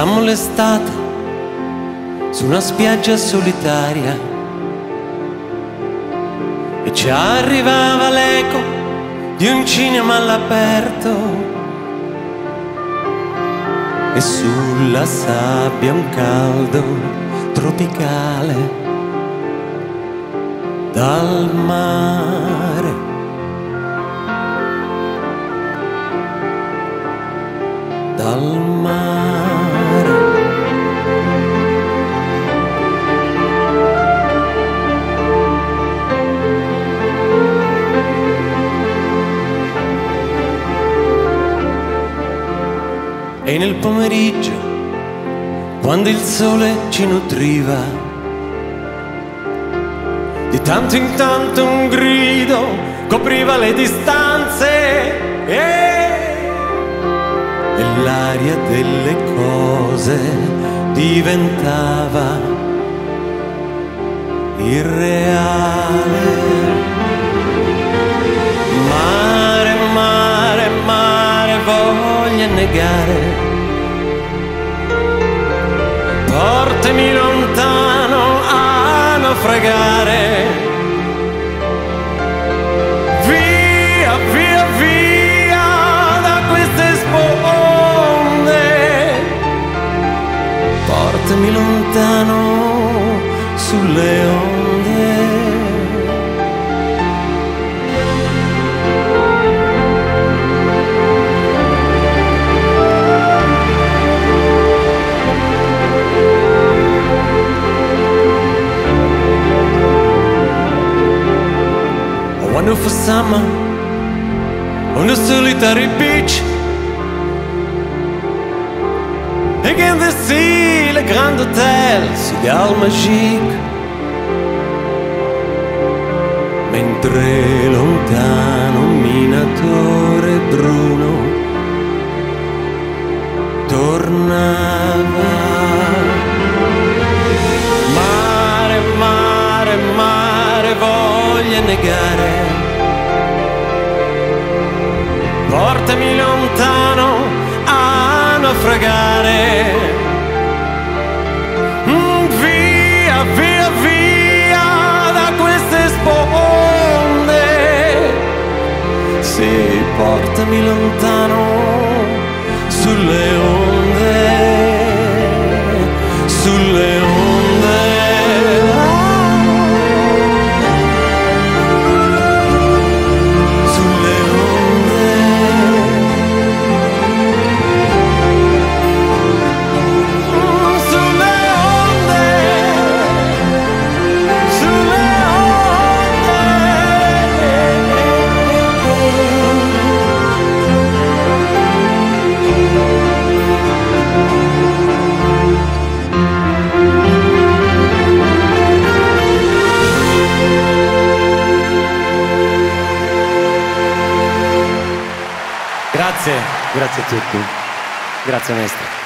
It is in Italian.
Passammo l'estate su una spiaggia solitaria e ci arrivava l'eco di un cinema all'aperto e sulla sabbia un caldo tropicale dal mare. Dal mare. E nel pomeriggio, quando il sole ci nutriva, di tanto in tanto un grido copriva le distanze e l'aria delle cose diventava irreale. Mare, mare, mare, voglia negare. Portami lontano a naufragare. Via, via, via da queste sponde. Portami lontano sulle onde. I wonder for summer on the solitary beach. Again the sea, le grand hotel, Cigale Magique. Mentre lontano un minatore bruno tornava. Mare, mare, mare, voglia negare. Portami lontano a naufragare. Via, via, via da queste sponde. Sì, portami lontano sulle onde. Sulle onde. Grazie a tutti, grazie maestro.